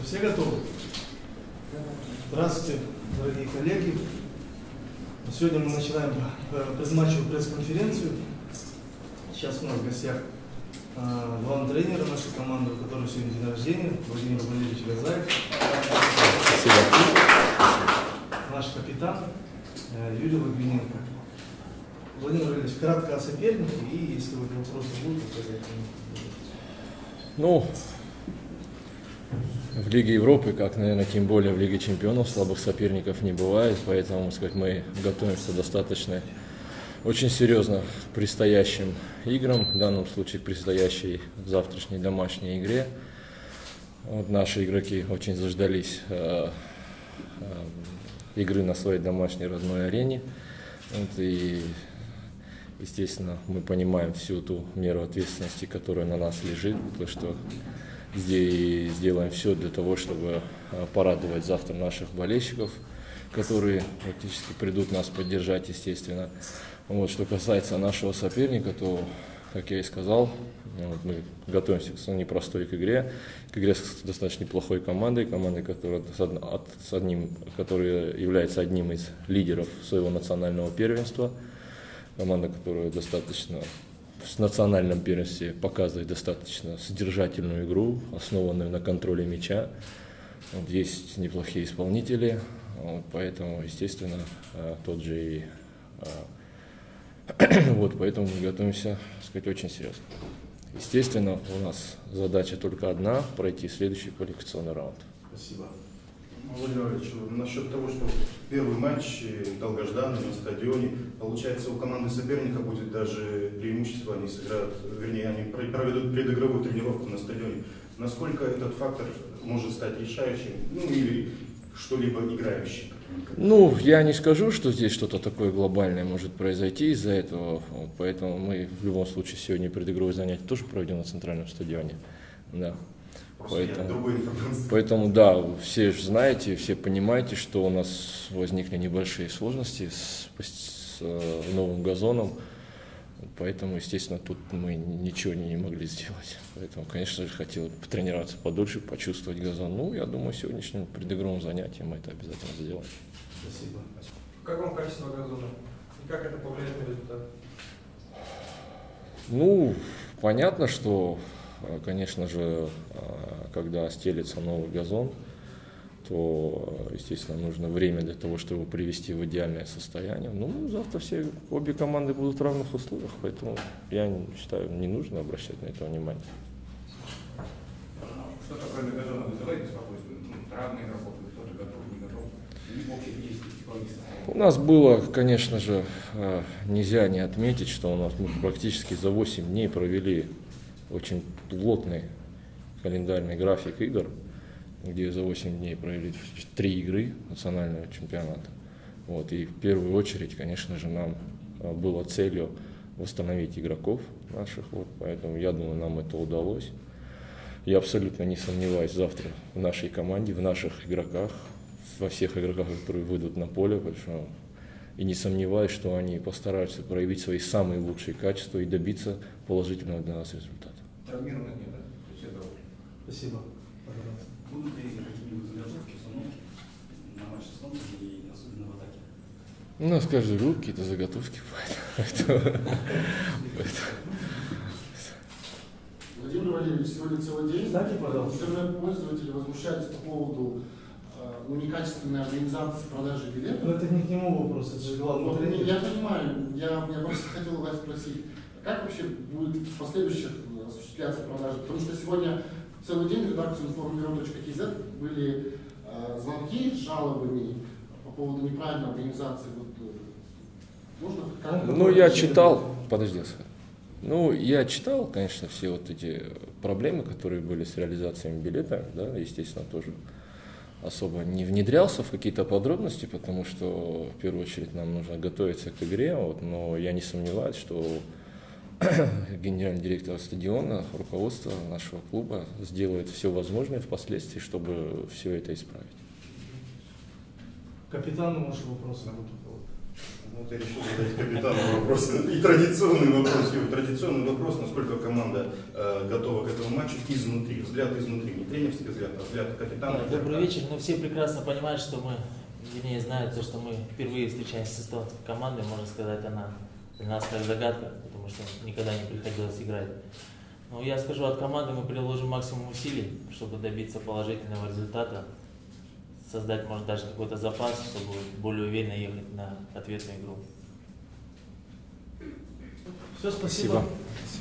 Все готовы? Здравствуйте, дорогие коллеги. Сегодня мы начинаем предматчевую пресс-конференцию. Сейчас у нас в гостях главный тренер нашей команды, у которого сегодня день рождения, Владимир Валерьевич Газаев. Спасибо. Наш капитан Юрий Логвиненко. Владимир Валерьевич, кратко о сопернике, и если вопросы будут, то Ну, в Лиге Европы, как, наверное, тем более в Лиге Чемпионов, слабых соперников не бывает, поэтому, сказать, мы готовимся достаточно, очень серьезно к предстоящим играм, в данном случае к предстоящей завтрашней домашней игре. Вот наши игроки очень заждались игры на своей домашней родной арене, вот, и, естественно, мы понимаем всю ту меру ответственности, которая на нас лежит, то, что здесь сделаем все для того, чтобы порадовать завтра наших болельщиков, которые практически придут нас поддержать, естественно. Вот, что касается нашего соперника, то, как я и сказал, вот, мы готовимся к непростой игре с достаточно неплохой командой, которая является одним из лидеров своего национального первенства, команда, которая достаточно в национальном первенстве показывает достаточно содержательную игру, основанную на контроле мяча. Вот, есть неплохие исполнители, вот, поэтому, естественно, тот же и вот, поэтому мы готовимся, так сказать, очень серьезно. Естественно, у нас задача только одна – пройти следующий квалификационный раунд. Спасибо. Владимир Валерьевич, насчет того, что первый матч долгожданный на стадионе, получается, у команды соперника будет даже преимущество, они сыграют, вернее, они проведут предигровую тренировку на стадионе. Насколько этот фактор может стать решающим, ну или что-либо играющим? Ну, я не скажу, что здесь что-то такое глобальное может произойти из-за этого, вот, поэтому мы в любом случае сегодня предигровые занятия тоже проведем на центральном стадионе. Да. Поэтому, да, все же знаете, все понимаете, что у нас возникли небольшие сложности с новым газоном, поэтому, естественно, тут мы ничего не могли сделать. Поэтому, конечно же, хотел потренироваться подольше, почувствовать газон. Ну, я думаю, сегодняшним предыгровым занятием мы это обязательно сделаем. Спасибо. Как вам качество газона? И как это повлияет на результат? Ну, понятно, что, конечно же, когда стелится новый газон, то, естественно, нужно время для того, чтобы его привести в идеальное состояние. Ну, завтра обе команды будут в равных условиях, поэтому я считаю, не нужно обращать на это внимание. Что такое газон вызывает беспокойство? Равные игроков, кто-то готов, не готов? Общий физический, психологический. У нас было, конечно же, нельзя не отметить, что у нас мы практически за 8 дней провели очень плотный календарный график игр, где за 8 дней провели 3 игры национального чемпионата. Вот, и в первую очередь, конечно же, нам было целью восстановить игроков наших, вот, поэтому я думаю, нам это удалось. Я абсолютно не сомневаюсь завтра в нашей команде, в наших игроках, во всех игроках, которые выйдут на поле, и не сомневаюсь, что они постараются проявить свои самые лучшие качества и добиться положительного для нас результата. Травмированных нет, да? Все здоровы. Спасибо. Будут ли какие-нибудь заготовки на матч с Томсом и особенно в атаке? У нас каждый год какие-то заготовки бывают. Владимир Валерьевич, сегодня целый день. Кстати, пожалуйста. Интернет-пользователи возмущались по поводу некачественной организации продажи билетов. Но это не к нему вопрос, это же главный тренер. Я понимаю, я просто хотел вас спросить, как вообще будет в последующих осуществляться продажи? Потому что сегодня целый день в редакцию informbureau.kz были звонки с жалобами по поводу неправильной организации. Можно? Ну, я читал, подожди, ну, я читал, конечно, все вот эти проблемы, которые были с реализацией билета, да, естественно, тоже особо не внедрялся в какие-то подробности, потому что в первую очередь нам нужно готовиться к игре, вот, но я не сомневаюсь, что генеральный директор стадиона, руководство нашего клуба сделает все возможное впоследствии, чтобы все это исправить. Капитану ваши вопросы. Вот я решил задать капитану вопрос. И традиционный вопрос, насколько команда готова к этому матчу изнутри. Взгляд изнутри, не тренерский взгляд, а взгляд капитана. Добрый вечер. Ну, все прекрасно понимают, что мы, вернее, знают то, что мы впервые встречаемся с эстонской командой, можно сказать, она для нас как загадка, потому что никогда не приходилось играть. Но я скажу, от команды мы приложим максимум усилий, чтобы добиться положительного результата, создать, может, даже какой-то запас, чтобы более уверенно ехать на ответную игру. Все, спасибо.